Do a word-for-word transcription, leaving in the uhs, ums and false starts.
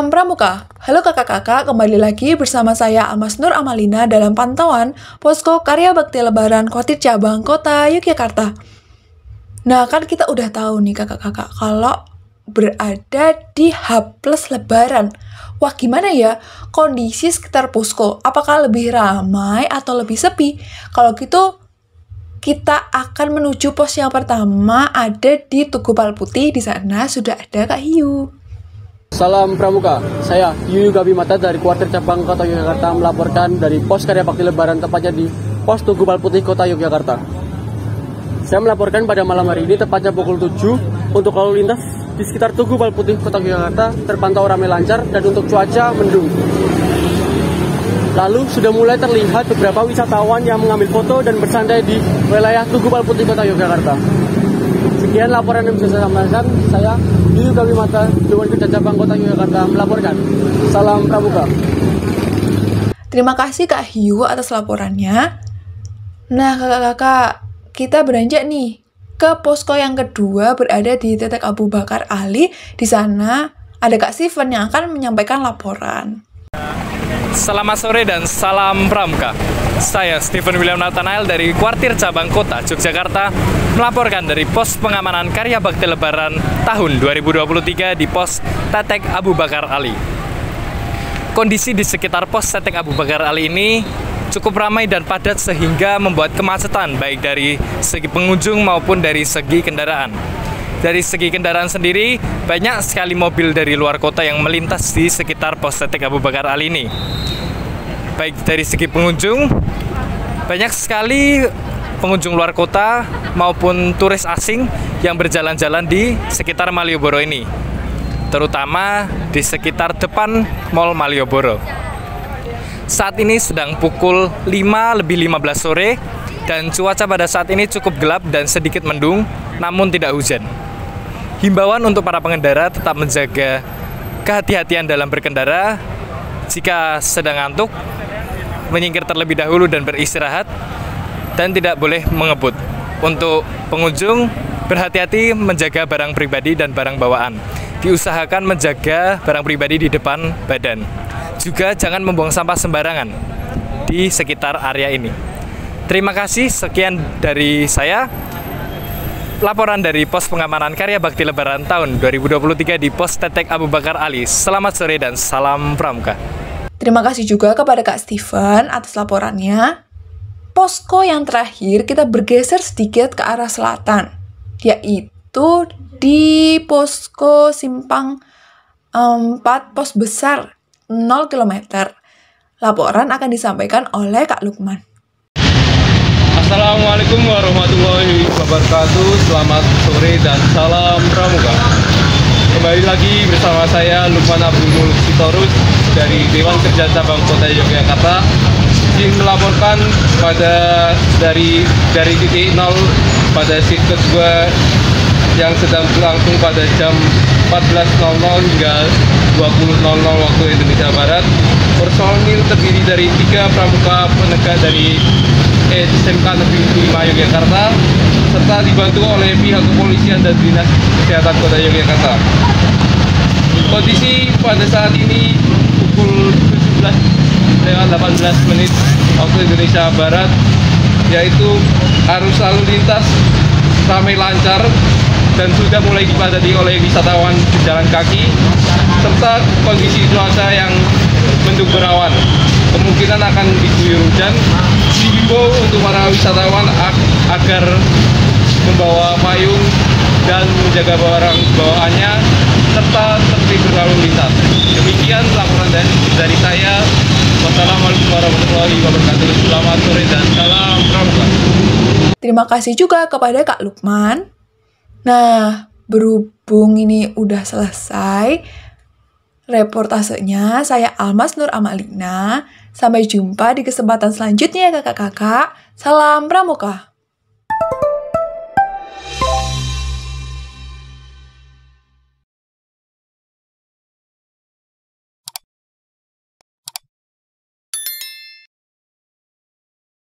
Salam Pramuka. Halo kakak-kakak, kembali lagi bersama saya Almas Nur Amalina dalam pantauan Posko Karya Bakti Lebaran Kotir Cabang Kota Yogyakarta. Nah, kan kita udah tahu nih kakak-kakak kalau berada di H plus Lebaran. Wah, gimana ya kondisi sekitar posko? Apakah lebih ramai atau lebih sepi? Kalau gitu, kita akan menuju pos yang pertama, ada di Tugu Palputih. Di sana sudah ada Kak Hiu. Salam Pramuka, saya Yuyu Gabimata dari Kuartir Cabang Kota Yogyakarta melaporkan dari Pos Karya Bakti Lebaran tepatnya di Pos Tugu Palputih Kota Yogyakarta. Saya melaporkan pada malam hari ini tepatnya pukul tujuh untuk lalu lintas di sekitar Tugu Palputih Kota Yogyakarta terpantau ramai lancar dan untuk cuaca mendung. Lalu sudah mulai terlihat beberapa wisatawan yang mengambil foto dan bersantai di wilayah Tugu Palputih Kota Yogyakarta. Sekian laporan yang bisa saya sampaikan. Saya Yuyu Gabimata, Dewan Kerja Cabang Kota Yogyakarta melaporkan. Salam Pramuka. Terima kasih Kak Hiu atas laporannya. Nah kakak-kakak, kita beranjak nih ke posko yang kedua berada di Titik Abu Bakar Ali. Di sana ada Kak Steven yang akan menyampaikan laporan. Selamat sore dan salam Pramuka. Saya Steven William Nathanael dari Kuartir Cabang Kota Yogyakarta melaporkan dari Pos Pengamanan Karya Bakti Lebaran tahun dua ribu dua puluh tiga di Pos Titik Abu Bakar Ali. Kondisi di sekitar Pos Titik Abu Bakar Ali ini cukup ramai dan padat sehingga membuat kemacetan baik dari segi pengunjung maupun dari segi kendaraan. Dari segi kendaraan sendiri, banyak sekali mobil dari luar kota yang melintas di sekitar Pos Titik Abu Bakar Ali ini. Baik dari segi pengunjung, banyak sekali pengunjung luar kota maupun turis asing yang berjalan-jalan di sekitar Malioboro ini, terutama di sekitar depan Mall Malioboro. Saat ini sedang pukul lima lebih lima belas sore dan cuaca pada saat ini cukup gelap dan sedikit mendung, namun tidak hujan. Himbauan untuk para pengendara tetap menjaga kehati-hatian dalam berkendara. Jika sedang ngantuk, menyingkir terlebih dahulu dan beristirahat, dan tidak boleh mengebut. Untuk pengunjung, berhati-hati menjaga barang pribadi dan barang bawaan. Diusahakan menjaga barang pribadi di depan badan. Juga jangan membuang sampah sembarangan di sekitar area ini. Terima kasih, sekian dari saya. Laporan dari Pos Pengamanan Karya Bakti Lebaran tahun dua ribu dua puluh tiga di Pos Titik Abu Bakar Ali. Selamat sore dan salam Pramuka. Terima kasih juga kepada Kak Steven atas laporannya. Posko yang terakhir kita bergeser sedikit ke arah selatan, yaitu di Posko Simpang empat Pos Besar nol kilometer. Laporan akan disampaikan oleh Kak Lukman. Assalamualaikum warahmatullahi wabarakatuh. Selamat sore dan salam Pramuka. Kembali lagi bersama saya Lukman Abdul Muluk Sitorus dari Dewan Kerja Cabang Kota Yogyakarta. Izin melaporkan pada dari dari titik nol pada sirkuit dua yang sedang berlangsung pada jam empat belas nol nol hingga dua puluh nol nol waktu Indonesia Barat. Personil terdiri dari tiga pramuka penegak dari S M K Negeri lima Yogyakarta serta dibantu oleh pihak kepolisian dan Dinas Kesehatan Kota Yogyakarta. Kondisi pada saat ini pukul tujuh belas lewat delapan belas menit waktu Indonesia Barat, yaitu arus lalu lintas ramai lancar dan sudah mulai dipadati oleh wisatawan berjalan kaki, serta kondisi cuaca yang mendung berawan. Kemungkinan akan diguyur hujan. Dihimbau untuk para wisatawan ag agar membawa payung dan menjaga barang bawaannya serta tertib berlalu lintas. Demikian laporan dari, dari saya. Wassalamualaikum warahmatullahi wabarakatuh. Selamat sore dan salam Pramuka. Terima kasih juga kepada Kak Lukman. Nah, berhubung ini udah selesai reportasenya, saya Almas Nur Amalina. Sampai jumpa di kesempatan selanjutnya ya kakak-kakak. Salam Pramuka.